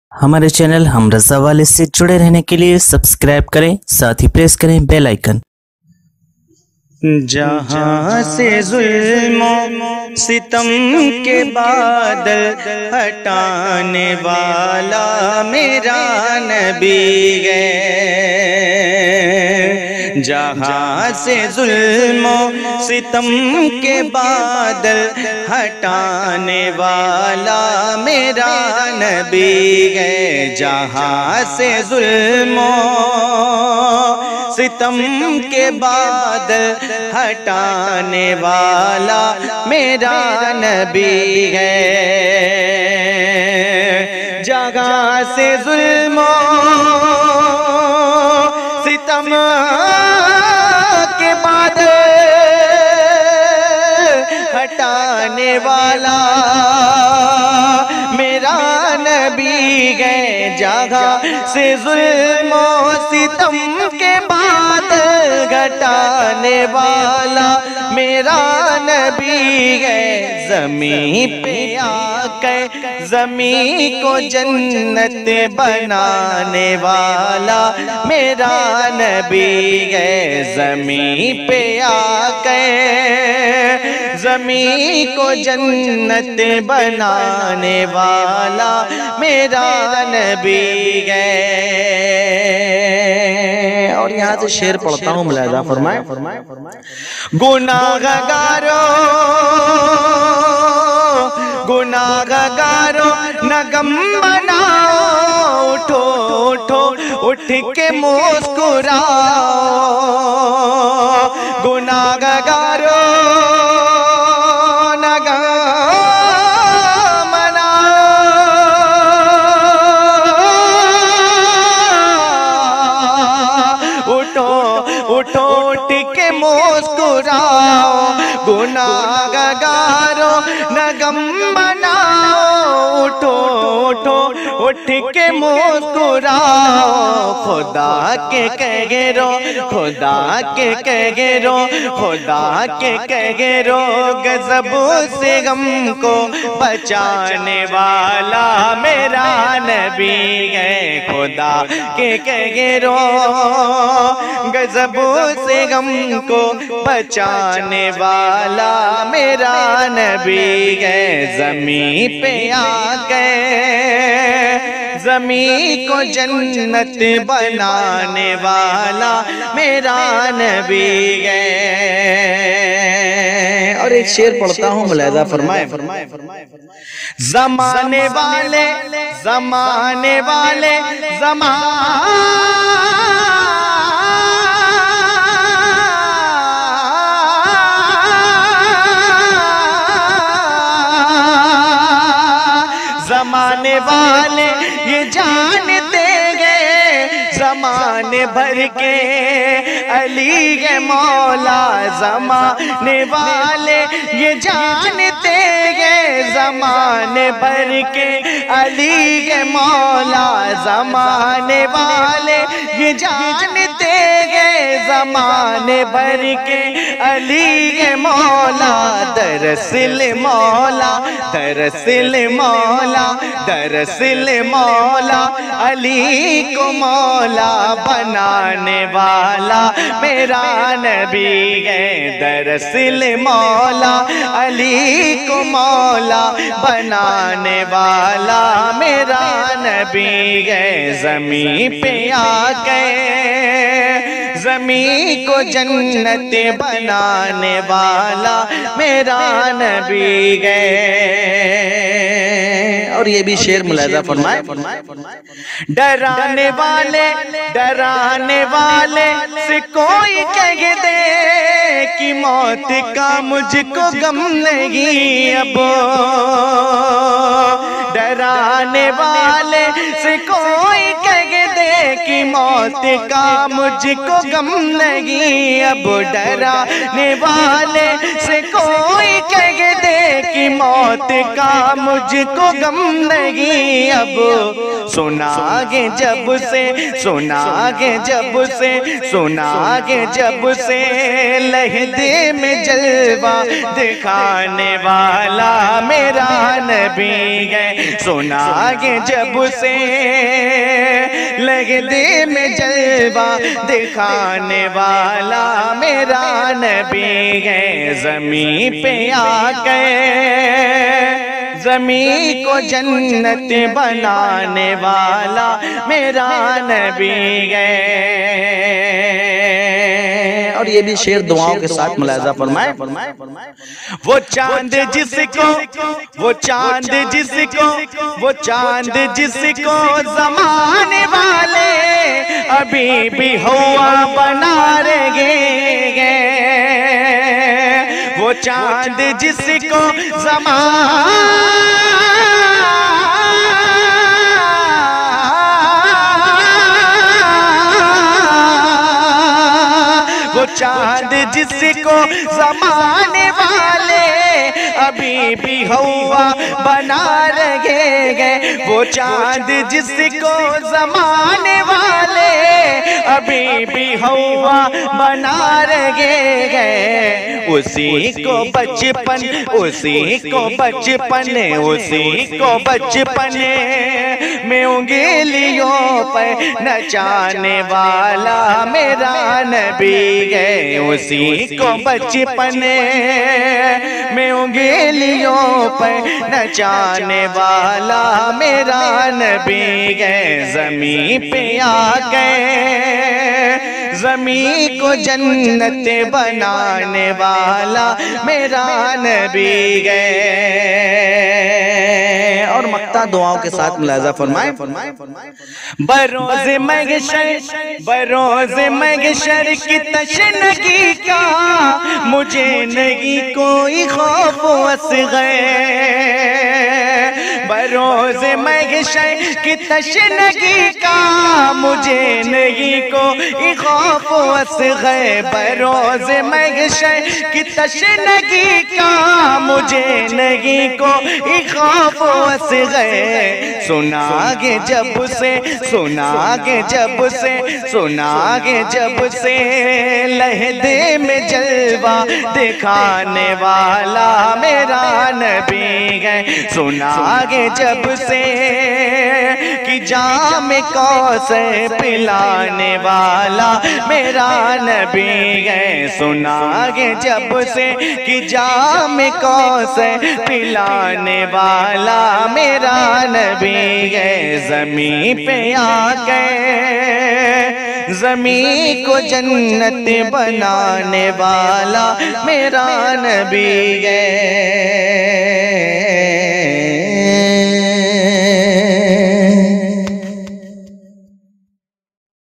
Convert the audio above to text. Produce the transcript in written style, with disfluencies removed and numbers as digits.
हमारे चैनल हम रज़ा वाले से जुड़े रहने के लिए सब्सक्राइब करें, साथ ही प्रेस करें बेल आइकन। जहाँ से जुल्मों सितम के बादल हटाने वाला मेरा नबी है। जहाँ से जुल्मों सितम के बादल हटाने वाला मेरा नबी है। जहाँ से जुल्मों सितम के बादल हटाने वाला मेरा नबी है। जहाँ से जुल्मों सितम के बादल हटाने वाला मेरा नबी है। जहाँ से जुल्मों सितम के बादल घटाने वाला मेरा नबी है। ज़मीं पे आकर ज़मीं को जन्नत बनाने वाला मेरा नबी है। ज़मीं पे आकर ज़मीं को जन्नत बनाने वाला मेरा नबी है। और यहाँ से शेर पढ़ता हूँ, मुलाहिज़ा फरमाए। गुनाहगारों नगम बनाओ, उठो उठो उठ के मुस्कुराओ। गुनाहगारों नगम बनाओ, उठो उठो उठ के मुस्कुराओ। गुनाहगारों नगम बनाओ, उठो उठो उठ के मुस्कुराओ। खुदा के कहरो, खुदा के कहरो, खुदा के कहरो, गज़ब से गम को बचाने वाला मेरा नबी है। खुदा के कहरो, गज़ब से गम को बचाने वाला मेरा नबी है। ज़मीं पे आकर ज़मीं को जन्नत बनाने वाला मेरा नबी है। और एक शेर पढ़ता हूँ, मुलाहिज़ा फरमाए। ज़माने वाले ज़माने वाले ज़माने वाले ये जानते हैं ज़माने भर के अली है मौला। ज़माने वाले ये जानते हैं ज़माने भर के अली है मौला। ज़माने वाले ये जानते हैं ज़माने भर के अली है मौला। दरअसल मौला, दरअसल मौला, दरअसल मौला अली को मौला बनाने वाला मेरा नबी है। दरअसल मौला अली को मौला बनाने वाला मेरा नबी है। ज़मीं पे आकर ज़मीं को जन्नत बनाने वाला मेरा नबी है। और ये भी शेर मुलाहिज़ा फरमाए। डराने वाले से कोई कह दे कि मौत का मुझको गम नहीं अब। डराने वाले से कोई कह दे कि कि मौत का मुझको गम नहीं, अब डराने वाले से कोई कह दे कि मौत का मुझको गम नहीं। अब सुनागे जब से, सुनागे जब से, सुनागे जब से लहदे में जलवा दिखाने वाला मेरा नबी है। सुनागे जब से लहदे में जलवा दिखाने वाला मेरा नबी है। ज़मीं पे आके ज़मीं को जन्नत बनाने वाला मेरा नबी है। और ये भी शेर दुआओं के साथ मुलाज़ा फरमाए। वो चांद जिसको, वो चांद जिसको, वो चांद जिसको ज़माने वाले अभी भी हुआ बना रहे। वो चांद जिसको वो चांद जिसको ज़माने वाले अभी भी हुआ बना रहे हैं। वो चांद जिसको ज़माने वाले अभी भी हुआ बना रहे हैं। उसी को बचपन, उसी को बचपन, उसी को बचपन में उंगलियों पर नचाने वाला मेरा नबी है। उसी को बचपन में उंगलियों पर नचाने वाला मेरा नबी है। ज़मीं पे आके ज़मीं को जन्नत बनाने वाला मेरा नबी है। और मक्ता दुआओं के साथ मुलाज़ा फरमाए। बरोज़ महशर, बरोज़ महशर की तशनगी का मुझे नहीं कोई खौफ असग़र। बरोज़ महशर की तशनगी का मुझे नहीं कोई खौफ असग़र। बरोज़ महशर की तशनगी का मुझे नहीं कोई खौफ असग़र। सुनागे जब से, सुनागे जब से, सुनागे जब से लहदे में जलवा दिखाने वाला मेरा नबी है। सुनागे जब से कि जाम कौसर पिलाने वाला मेरा नबी है। सुनागे जब से कि जाम कौसर पिलाने वाला मेरा नबी है। ज़मीं पे आके ज़मीं को जन्नत बनाने वाला मेरा नबी है।